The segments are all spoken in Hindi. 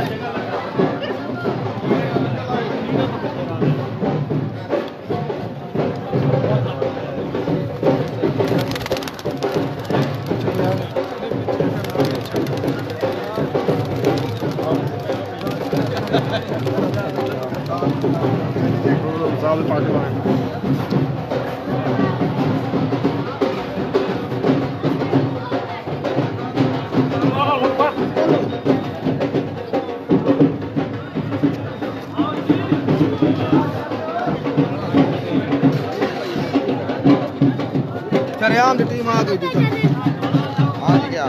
सरेआम की टीम आ गई थी आज गया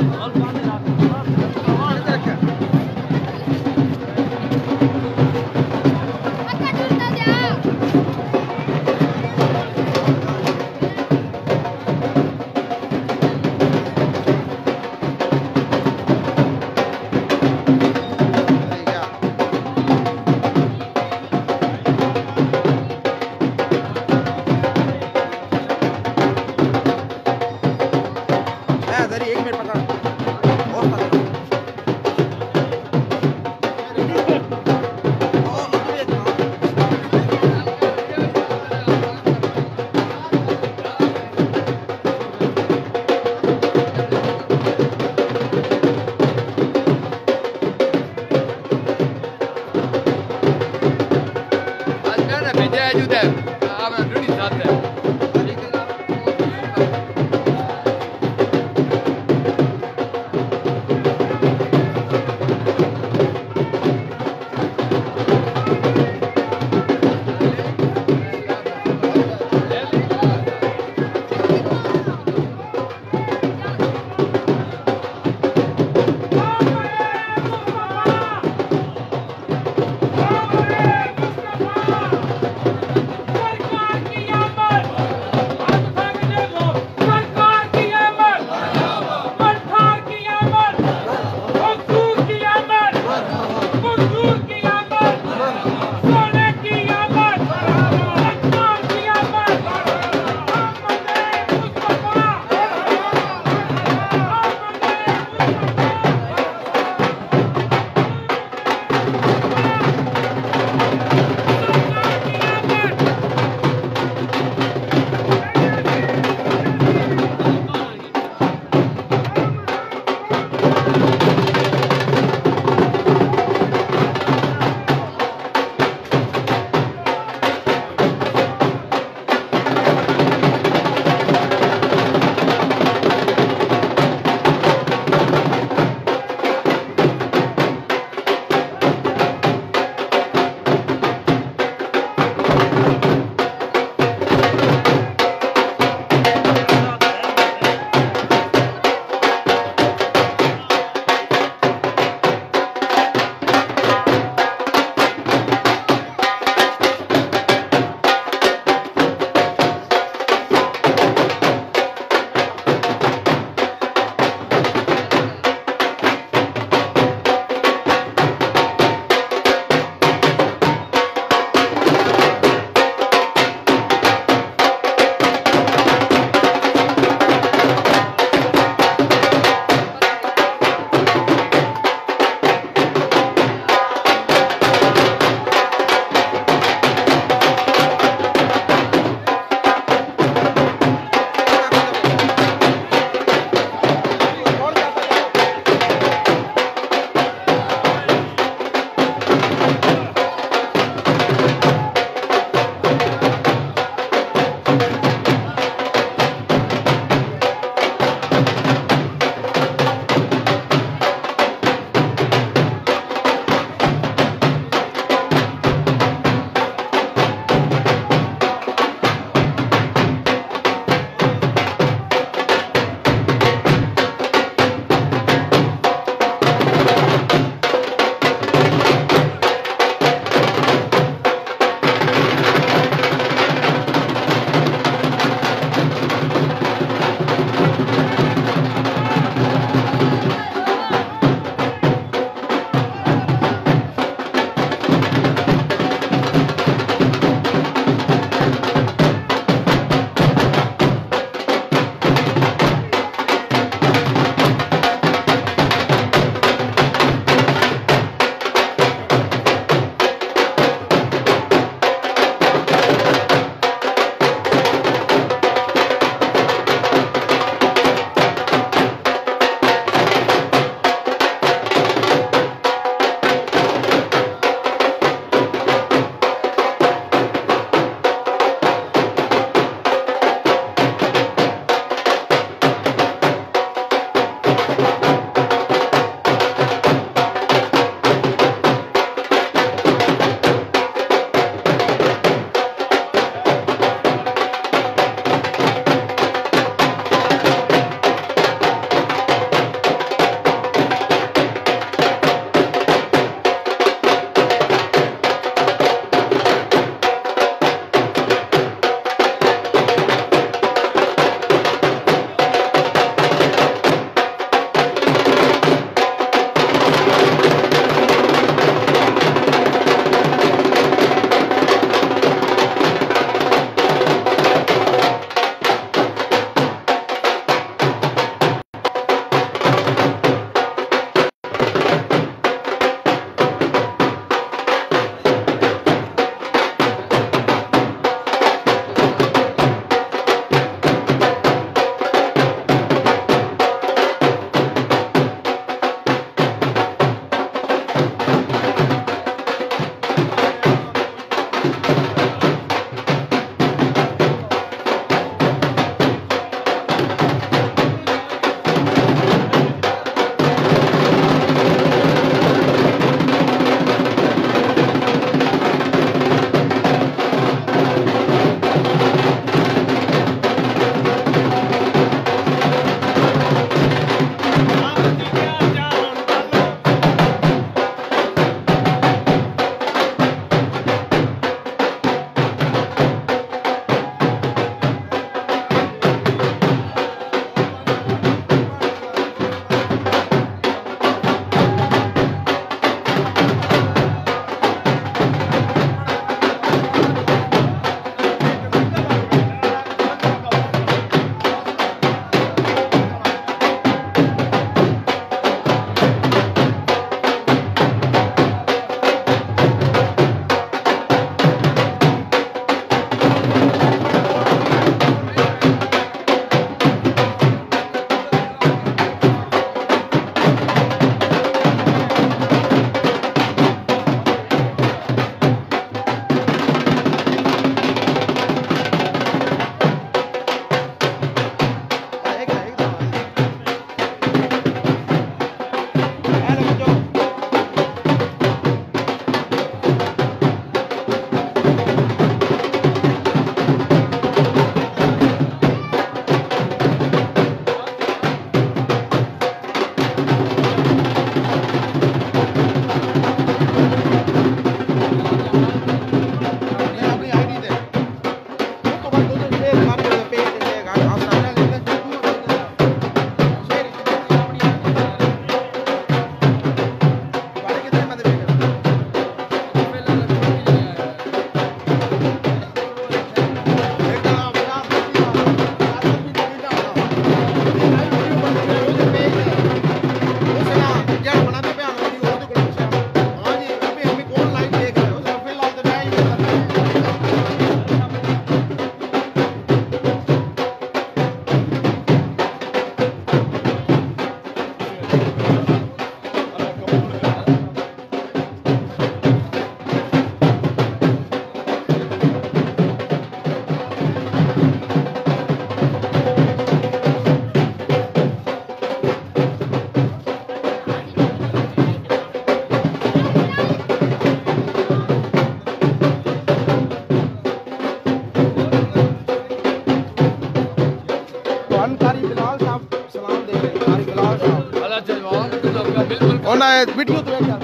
बनाए वीडियो तो है क्या?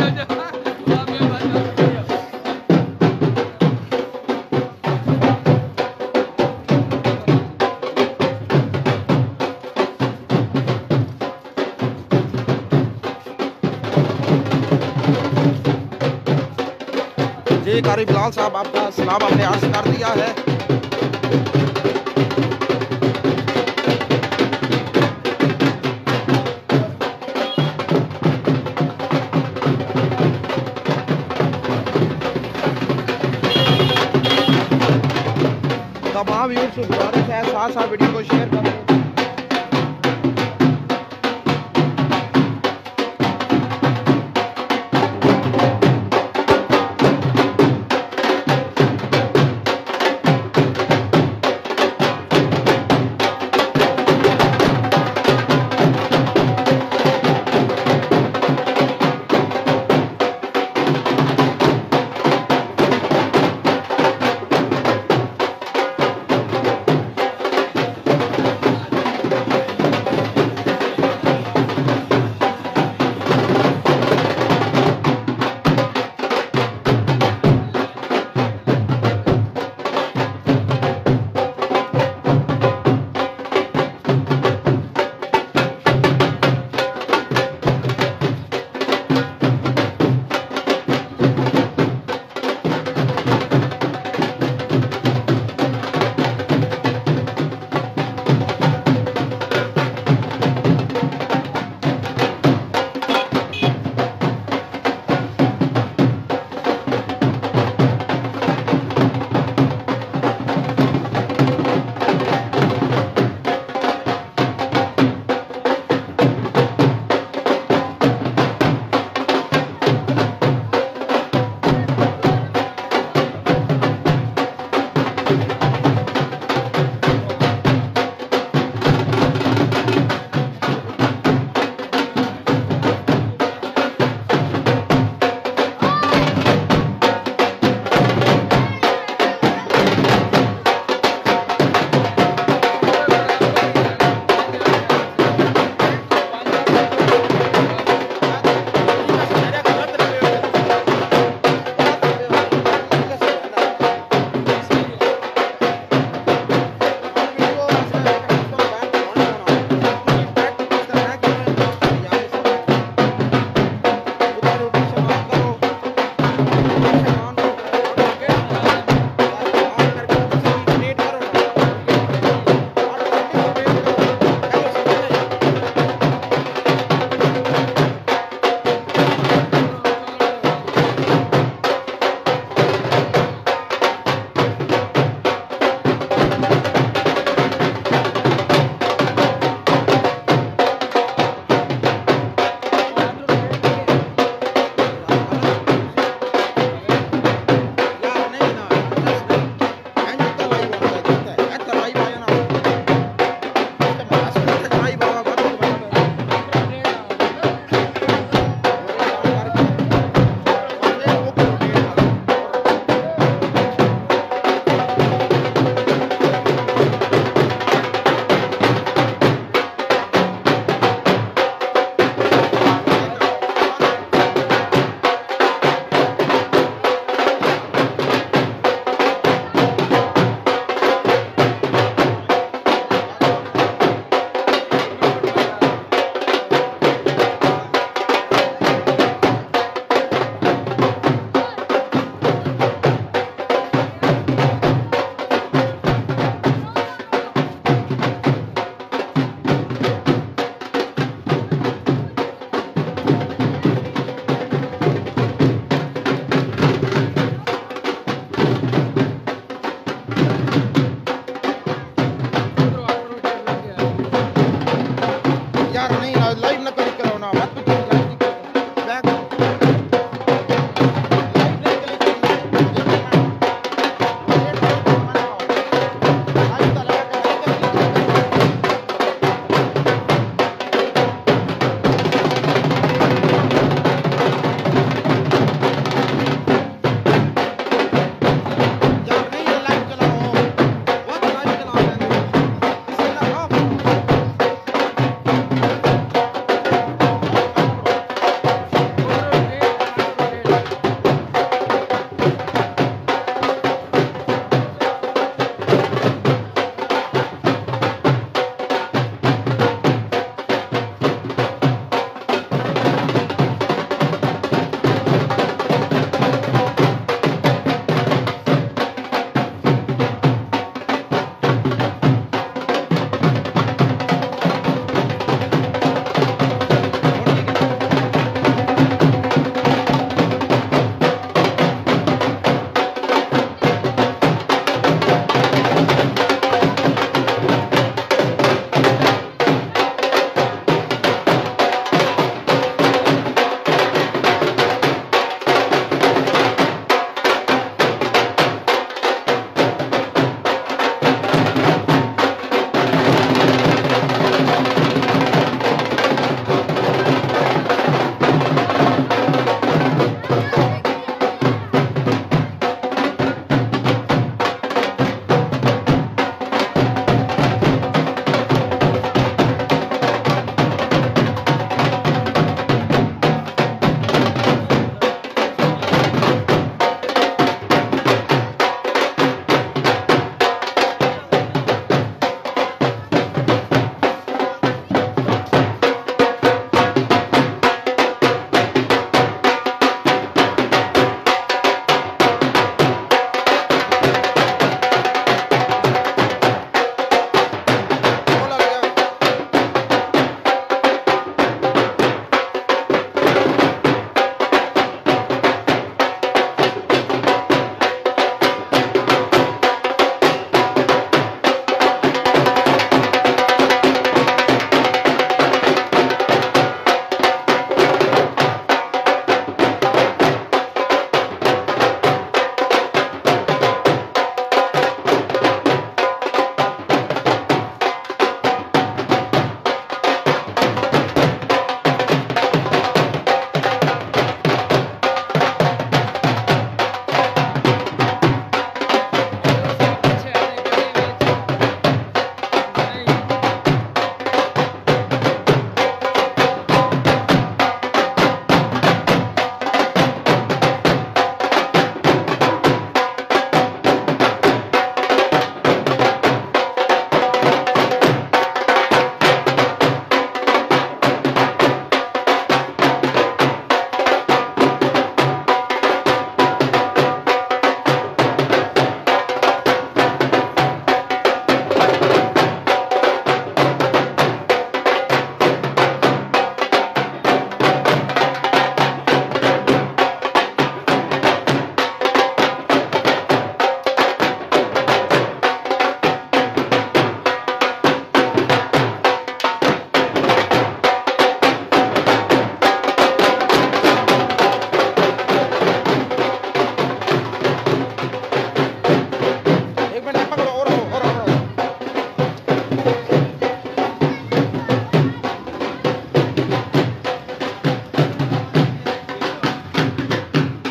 जी कारी बिलाल साहब आपका सलाम आपने अर्ज कर दिया है। तमाम व्यूअर्स से गुजारिश है साथ साथ वीडियो को शेयर करें।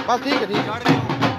बस ठीक है, ठीक है।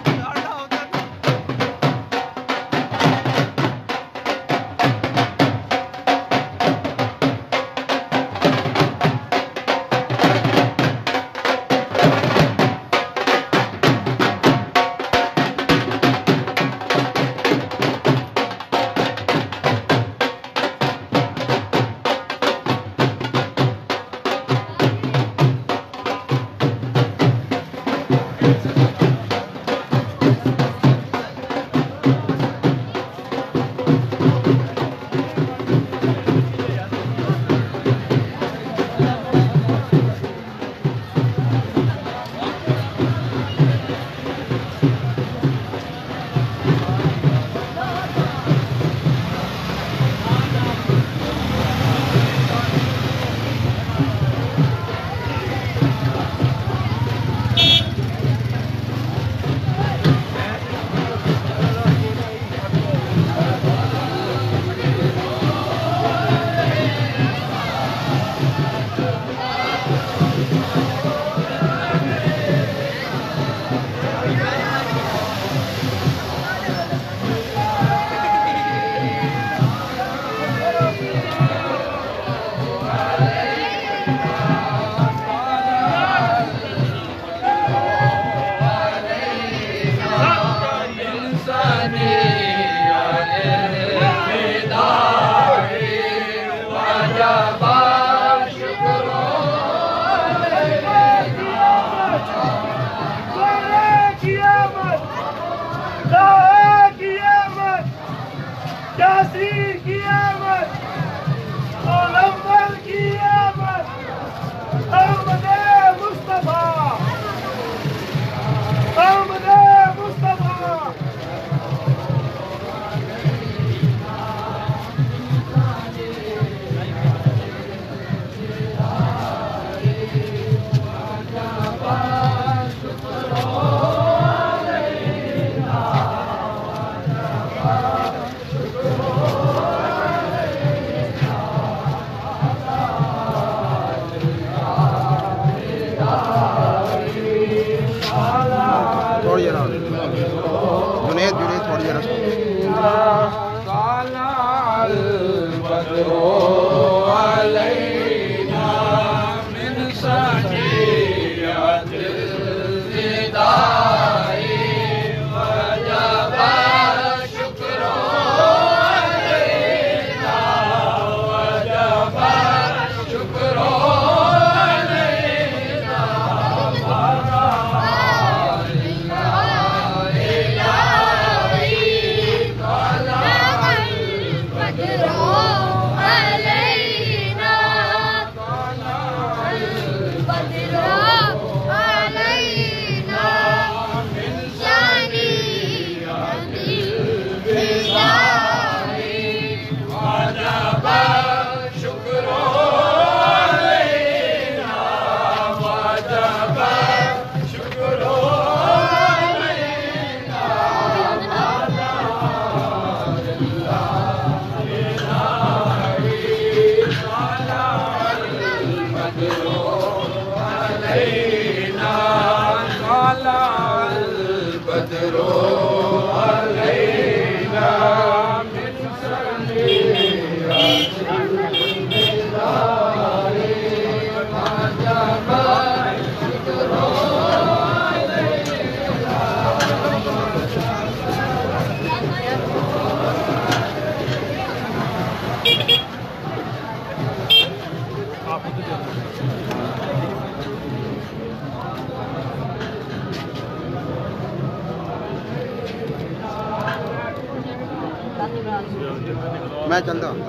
मैं चलता हूँ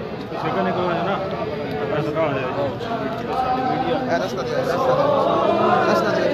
रास्ता दे रास्ता दे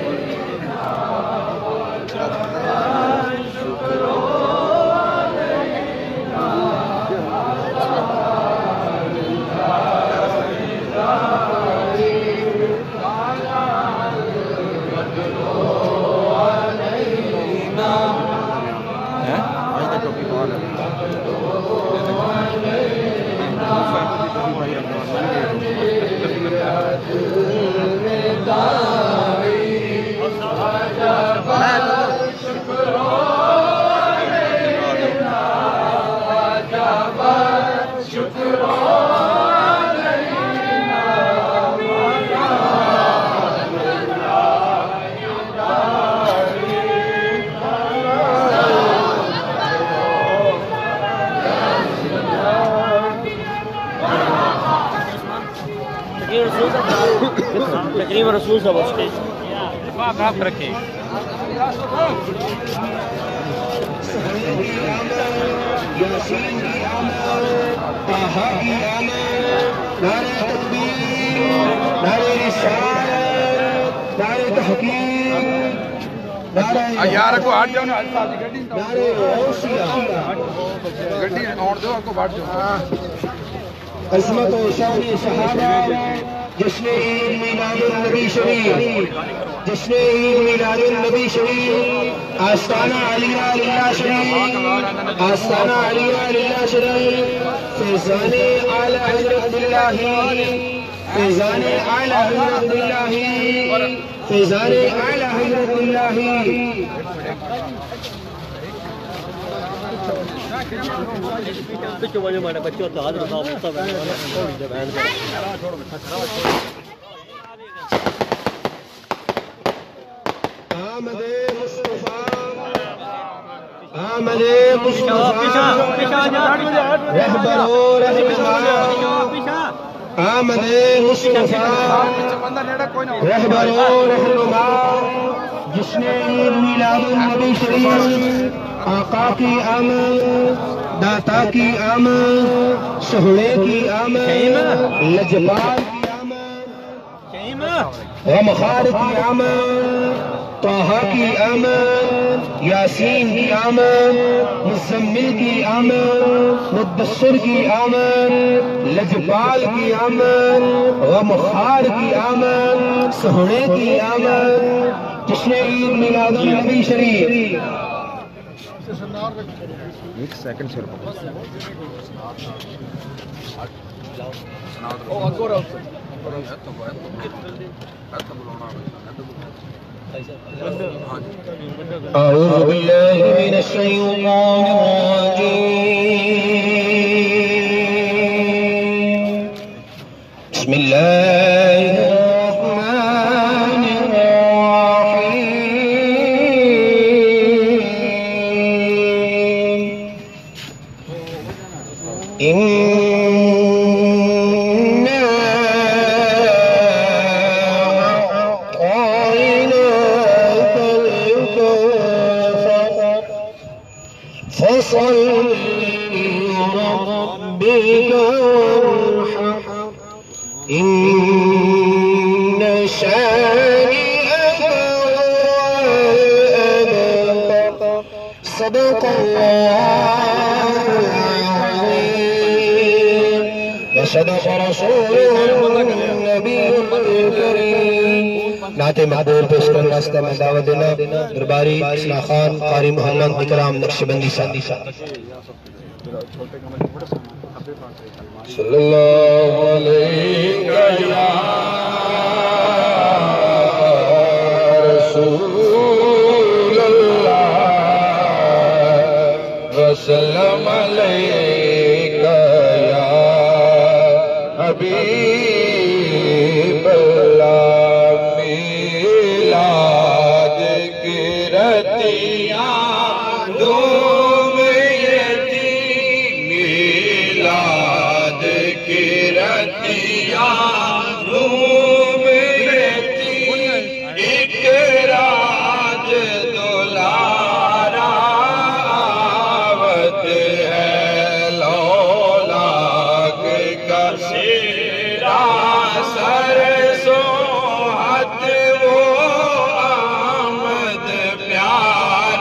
तकरीबन रसूल साहब उसके आप रखे यार को हट जाओ ना गड्डी आउण दो को बैठ जाओ अज़मत और शान शहादा जश्न ईद मिलादुन नबी शरीफ जश्न ईद मिलादुन नबी शरीफ आस्ताना अलिया लिल्लाह शरीफ आस्ताना अलिया लिल्लाह शरीफ फैज़ाने आला हज़रत बिल्लाही फैज़ाने आला हज़रत बिल्लाही फैज़ाने आला हज़रत बिल्लाही बच्चों तो हाथ रखा आमदे मुस्तफा आमदे मुस्तफा रहबरो रहनुमा आमदे मुस्तफा रहबरो रहनुमा जिसने ईद मिलादुन नबी शरीफ आका की आमद दाता की आमद सोहने की आमद लजपाल की आमद गमखार की आमद ताहा की आमद यासीन की आमद मुज़म्मिल की आमद मुद्दस्सिर की आमद लजपाल की आमद गमखार की आमद सोहने की आमद जिसने ईद मिलादुन नबी शरीफ एक सेकंड सर أعوذ بالله من الشيطان الرجيم بسم الله الرحمن الرحيم إنا أعطيناك الكوثر فصل لربك وانحر إن شانئك هو الأبتر صدق الله العظيم وصدق رسوله النبي الكريم नाते महबूब पेश करने वास्ते मैं दावत देना दरबारी इस्लाह खान कारी मोहम्मद इकराम नक्शबंदी साहब सल्लल्लाहु अलैहि या रसूल अल्लाह वसल्लम अलैका या हबीब अल्लाह मिलाद की रतियां धूम यती मिलाद की रतियां धूम यती एक राज दुलारा आवत है लौलाक का शेरा सरसों हद वो आमद प्यार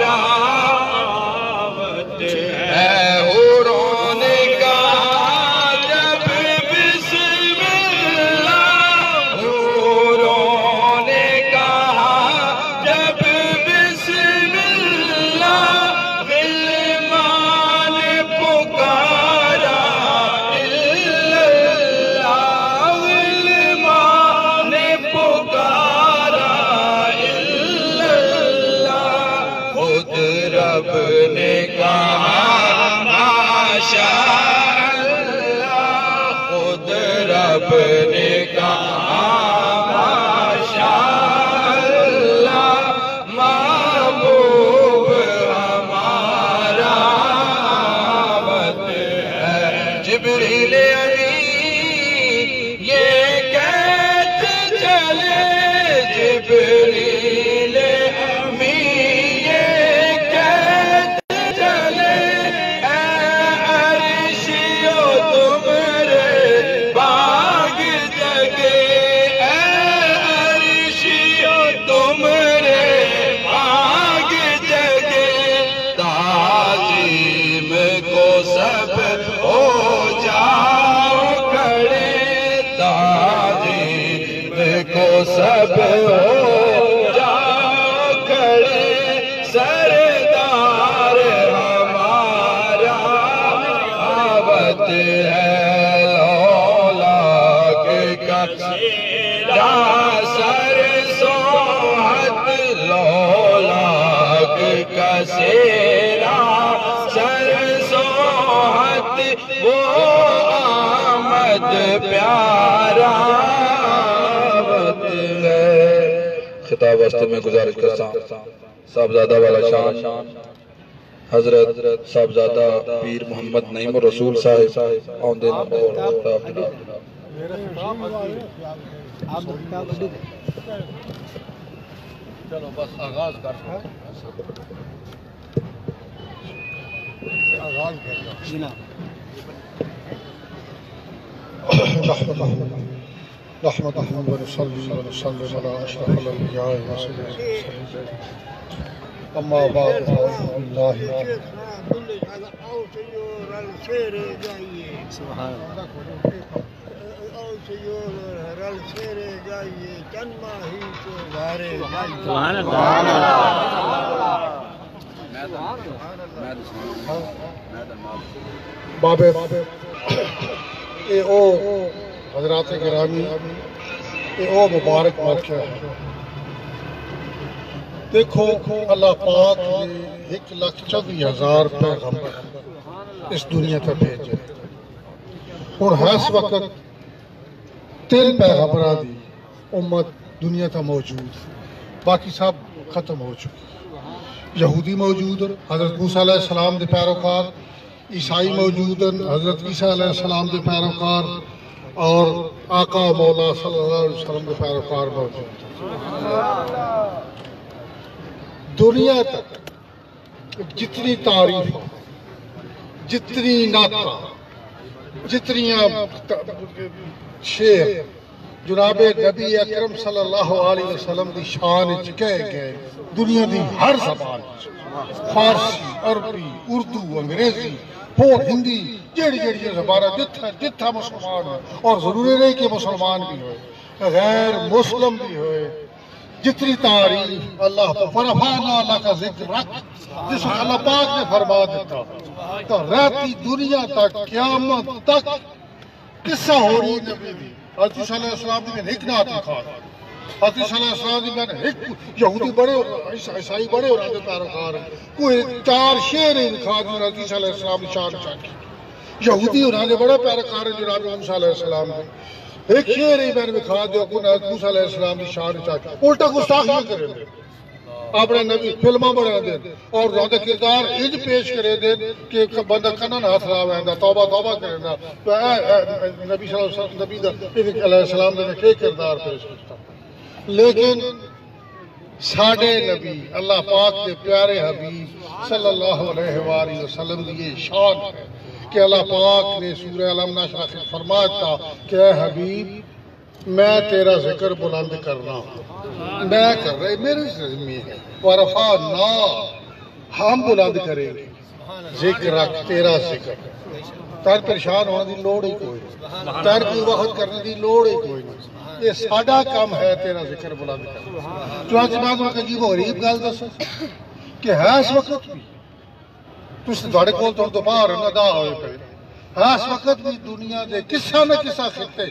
रब ने कहा माशाअल्लाह, खुद रब ने कहा माशाअल्लाह, महबूब हमारा आबद है। जिब्रील ये कहते चले, जिब्रील अमी ये कहते चले, ऐ अर्शियो तुम्हारे बाग जगे, ऐ अर्शियो तुम्हारे बाग जगे, ताज़ीम को सब हो जाओ खड़े, ताज़ीम को सब हो जाओ खड़े, सरदार हमारा आबद है। लौलाक का सेरा सर सोहत, लौलाक का सेरा सर सोहत, वो आमद प्यारा आबद है। खिताब वास्ते में गुजारिश करता हूं, साहबजादा वाला शान हजरत साहबजादा पीर मोहम्मद नईम रसूल साहिब आउंदे और चलो बस आगाज कर अम्मा बाद बाबे ए ओ हजरात गिरामी, ए ओ मुबारक मौका है। देखो अल्लाह पाक ने 1,24,000 पैगंबर इस दुनिया पर भेजे, और इस वक्त 3 पैगंबर दी उम्मत दुनिया तक मौजूद, बाकी सब खत्म हो चुके। यहूदी मौजूद, हजरत मूसा अलैहिस्सलाम के पैरोकार, ईसाई मौजूद, हजरत ईसा अलैहिस्सलाम के पैरोकार, और आका मौला सल्लल्लाहु अलैहि वसल्लम के पैरोकार मौजूद। दुनिया तक जितनी तारीफ, जितनी नाता, जितनी शेर जनाबे नबी अकरम सल्लल्लाहु अलैहि वसल्लम की शान कह गए, दुनिया की हर जबान, फारसी, अरबी, उर्दू, अंग्रेजी, होर हिंदी, जेड़ी जबान जिथा मुसलमान हो, और जरूरी नहीं कि मुसलमान भी हो, गैर मुस्लिम भी हो, जितनी तारीफ अल्लाह अल्लाह का जिक्र रख, जिस अल्लाह पाक ने फरमा देता, तो रहती दुनिया तक क़यामत तक किस्सा हो रही नबी दी। हज़रत सल्लल्लाहु अलैहि एक नात लिखा, हज़रत सल्लल्लाहु अलैहि मैंने एक यहूदी बड़े ईसाई बड़े और आगे पैरोकार कोई 4 शेर लिखा जो हज़रत सल्लल्लाहु अलैहि शान चाकी, यहूदी और आगे बड़े पैरोकार जनाब मूसा अलैहिस्सलाम ने एक शेर ही मैंने लिखा जो हज़रत मूसा अलैहिस्सलाम की शान चाकी, उल्टा गुस्ताखी करेंगे अपने नबी फिल्मा बना दे और ज्यादा किरदार इंज पेश करे दे कि बंदा कन्ना हाथ ला वैंदा तौबा तौबा करेंदा। तो नबी नबी अलैहिस्सलाम ने के किरदार पेश किया, लेकिन साडे नबी अल्लाह पाक के प्यारे हबीब सल्लल्लाहु अलैहि वसल्लम की ये शान है कि अल्लाह पाक ने सूरह अलम नशरा में फरमाया था कि हबीब मैं तेरा जिक्र बुलंद करना, मैं कर रहे मेरे जिम्मे है, वरफा ना हम बुलंद करेंगे जिक्र रख तेरा जिक्र, तर परेशान होने की लोड़ ही कोई नहीं, तर की वक्त करने की लोड़ ही कोई नहीं, ये साडा काम है तेरा जिक्र बुलंद करना। तो आज मैं तुहानू अजीब गरीब गल दस कि है इस वक्त भी तुहाडे कोल तो दोपहर अदा होए पे है, इस वक्त भी दुनिया के किसा न किसा खिते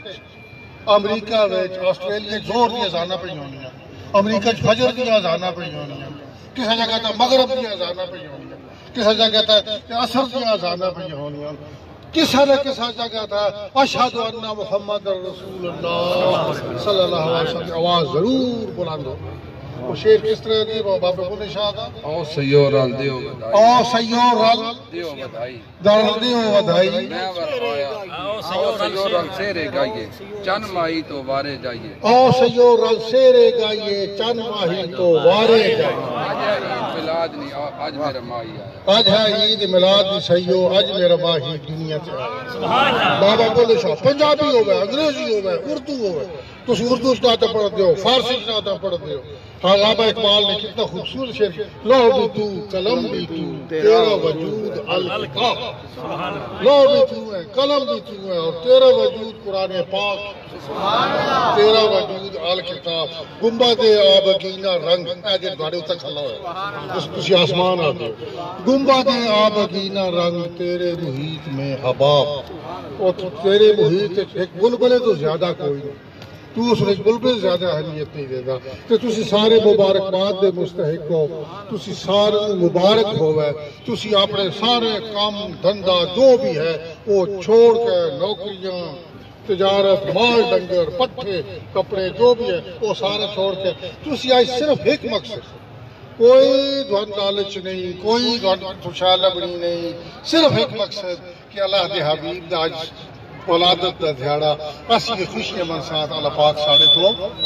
अमरीका में, आस्ट्रेलिया जोर दी अजाना पई होनी, अमरीका फजर दी अजाना पई होनी, किसी जगह तो मगरब दी अजाना पई होनी, किसी जगह तो असर दी अजाना पई होनी, किसी न किसी जगह था अशहदु अन्ना मुहम्मद रसूलुल्लाह सल्लल्लाहु अलैहि वसल्लम आवाज जरूर बुलंद हो। वो शेर किस तरह दी बाबा को निशान था, ओ सयो रल दियो बधाई, ओ सयो रल दियो बधाई, दर दियो बधाई, मैं वरवाया ओ सयो रल सेरे गाइए चन माही तो वारे जाइए, ओ सयो रल सेरे गाइए चन माही तो वारे जाइए। मिलाद नहीं आज मेरा माही आया, आज है ईद मिलाद दी सही हो, आज मेरा माही दुनिया से आया। बाबा बोले शाह पंजाबी हो गए, अंग्रेजी हो गए, उर्दू हो गए, तुम उर्दू स्नाता पढ़ते हो, फारसी स्नाता पढ़ते हो। हाँ लाबा इकबाल ने कितना खूबसूरत शेर, लो भी तू कलम भी तू तेरा वजूद अल-किताब, लो भी तू है कलम भी तू है और तेरा वजूद कुरान पाक, तेरा वजूद अल-किताब। गुंबद आबगीना रंग ऐजे ਤੁਹਾਡੇ ਉੱਤੇ ਖੱਲਾ ਹੋਇਆ, ਤੁਸੀਂ आसमान आते हो। गुंबद आबगीना रंग तेरे मुहीत में हबाब, और तेरे मुहीत एक बुलबुले तो ज्यादा कोई नहीं, तू उस बुलबुल ज्यादा अहमियत नहीं देता। तो तुसी सारे मुबारकबाद दे मुस्तहिक हो, तुसी सारे मुबारक होवे, तुसी अपने सारे काम धंधा जो भी है वो छोड़ के नौकरियां तिजारत माल डंगर पट्ठे कपड़े जो भी है वो सारे छोड़ के तुसी आज सिर्फ एक मकसद, कोई धन लालच नहीं, कोई खुशहालबनी नहीं, सिर्फ एक मकसद कि अल्लाह के हबीब दा आज औलादत दा ध्याड़ा असी खुशियां मन साथ अल्लाह पाक साढ़े तो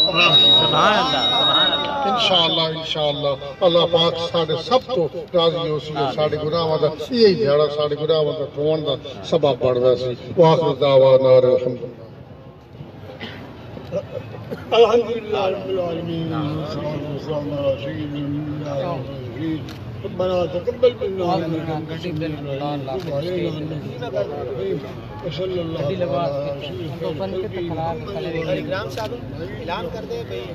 इंशाअल्लाह इंशाअल्लाह अल्लाह पाक साढ़े सब तो राजी हो सी, साढ़े गुनाहां दा यही ध्याड़ा साढ़े गुनाहां दा धोण दा सबब बनदा सी। वाखिर दावाना अल्हम्दुलिल्लाह रब्बिल आलमीन, रब्बना तक़ब्बल मिन्ना इन्नका अंतस समीउल अलीम। ऐलान कर दे भाई,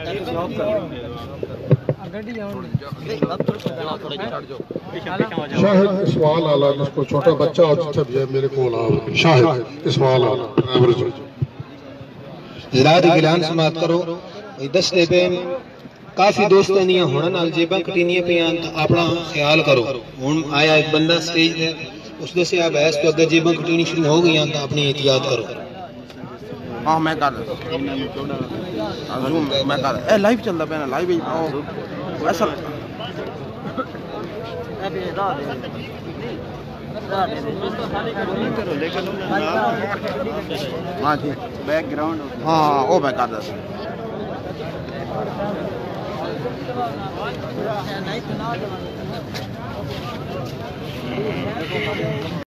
शाहिद इस्माइल आला जिसको छोटा बच्चा और जितना भी है मेरे को शाहिद इस्माइल आला ड्राइवर जो लाद गिलान समात करो दसते पे काफी दोस्तां दियां हुण नाल जेबां कटीनियां पियां तां अपना ख्याल करो। हुण आया एक बंदा स्टेज ते उसदे से आप बहस तो अगर जेबां कटीनी शुरू हो गई तां अपनी एहतियात करो। हाँ मैं कर मैं कर ए लाइव चलदा पे ना लाइव ही ऐसा हाँ जी बैकग्राउंड हाँ वो मैं कर दस